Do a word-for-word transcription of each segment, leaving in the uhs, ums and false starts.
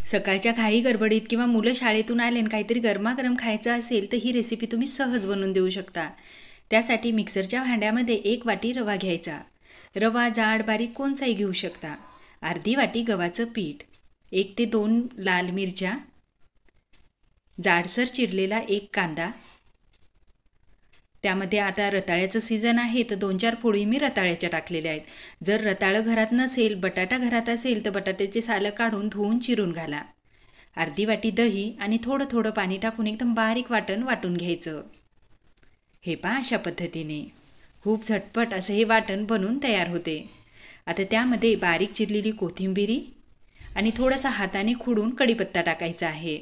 सकाळच्या घाई गडबडीत किंवा मुलं शाळेतून आले आणि काहीतरी गरमागरम खायचं असेल तर ही रेसिपी तुम्ही सहज बनवून देऊ शकता। त्यासाठी मिक्सरच्या भांड्यामध्ये एक वाटी रवा घ्यायचा। रवा जाड बारीक कोणचाही घेऊ शकता। अर्धी वाटी गव्हाचं पीठ, एक ते दोन लाल मिरच्या, जाडसर चिरलेला एक कांदा। त्यामध्ये आता रताळ्याचं सीझन आहे तर दोन चार फोडी मी रताळ्याच्या टाकलेल्या आहेत। जर रताळं घरात नसेल, बटाटा घरात असेल तर बटाट्याचे सालं काढून धुवून चिरून घाला। अर्धी वाटी दही आणि थोडं थोडं पाणी टाकून एकदम बारीक वाटण वाटून घ्यायचं। हे पहा, अशा पद्धतीने खूप झटपट असं हे वाटण बनून तयार होते। आता त्यामध्ये बारीक चिरलेली कोथिंबीर आणि थोडासा हाताने खुडून कढीपत्ता टाकायचा आहे।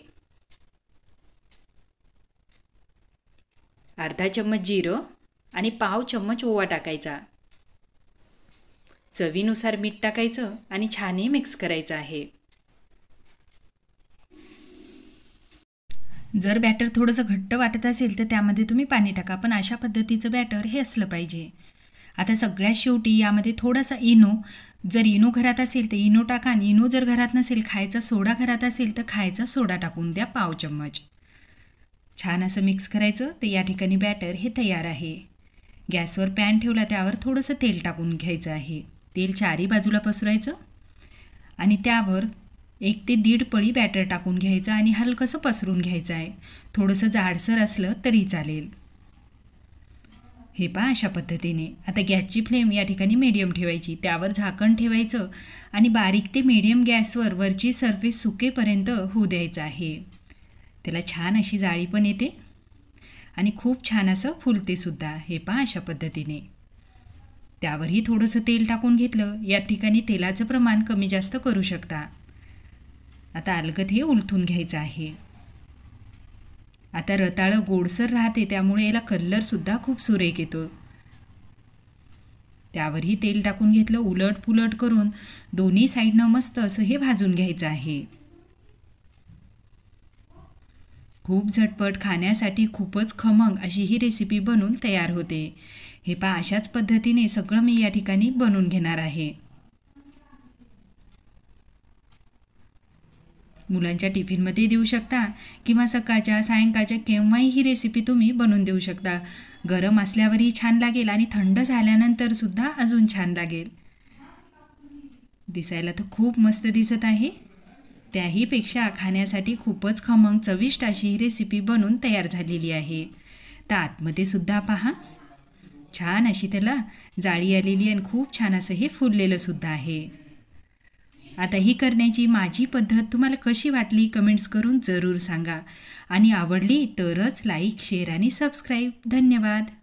अर्धा चम्मच जिरं आणि पाव चम्मच ओवा टाकायचा। चवीनुसार मीठ टाकायचं आणि छान मिक्स करायचं आहे। जर बॅटर थोडंसं घट्ट वाटत असेल तर त्यामध्ये तुम्ही पाणी टाका, पण अशा पद्धतीचं बॅटर हे असलं पाहिजे। आता सगळ्यात शेवटी यामध्ये थोडासा इनो, जर इनो घरात असेल तर इनो टाका, आणि इनो जर घरात नसेल, खायचा सोडा घरात असेल तर खायचा सोडा टाकून द्या पाव चम्मच। छान असं मिक्स करायचं। तर या ठिकाणी बॅटर हे तयार आहे। गॅसवर पॅन ठेवला, त्यावर थोडंसं तेल टाकून घ्यायचं आहे। तेल चारी बाजूला पसरायचं आणि त्यावर एक ते दीड पळी बॅटर टाकून घ्यायचं आणि हलकंसं पसरून घ्यायचं आहे। थोडंसं जाडसर असलं तरी चालेल। हे पहा, अशा पद्धतीने। आता गॅसची फ्लेम या ठिकाणी मीडियम ठेवायची, त्यावर झाकण ठेवायचं आणि बारीक ते मीडियम गॅसवर वरची सरफेस सुकेपर्यंत होऊ द्यायचं आहे। त्याला छान अशी जाळी पण येते आणि खूप छान असं फुलते सुद्धा। हे पहा, अशा पद्धतीने। त्यावरही थोडंसं तेल टाकून घेतलं। या ठिकाणी तेलाचं प्रमाण कमी जास्त करू शकता। आता अलगद हे उलथून घ्यायचं आहे। आता रताळं गोडसर राहते, त्यामुळे याला कलरसुद्धा खूप सुरेख येतो। त्यावरही तेल टाकून घेतलं, उलट पुलट करून दोन्ही साईडनं मस्त असं हे भाजून घ्यायचं आहे। खूप झटपट, खाण्यासाठी खूपच खमंग अशी ही रेसिपी बनून तयार होते। हे पहा, अशाच पद्धतीने सगळं मी या ठिकाणी बनवून घेणार आहे। मुलांच्या टिफिनमध्ये देऊ शकता किंवा सकाळच्या सायंकाळच्या केव्हाही ही रेसिपी तुम्ही बनवून देऊ शकता। गरम असल्यावरही छान लागेल आणि थंड झाल्यानंतर सुद्धा अजून छान लागेल। दिसायला तर खूप मस्त दिसत आहे, त्याहीपेक्षा खाण्यासाठी खूपच खमंग चविष्ट अशी ही रेसिपी बनून तयार झालेली आहे। तर आतमध्ये सुद्धा पहा, छान अशी त्याला जाळी आलेली आणि खूप छान असं हे फुललेलं सुद्धा आहे। आता ही करण्याची माझी पद्धत तुम्हाला कशी वाटली कमेंट्स करून जरूर सांगा, आणि आवडली तरच लाईक, शेअर आणि सबस्क्राईब। धन्यवाद।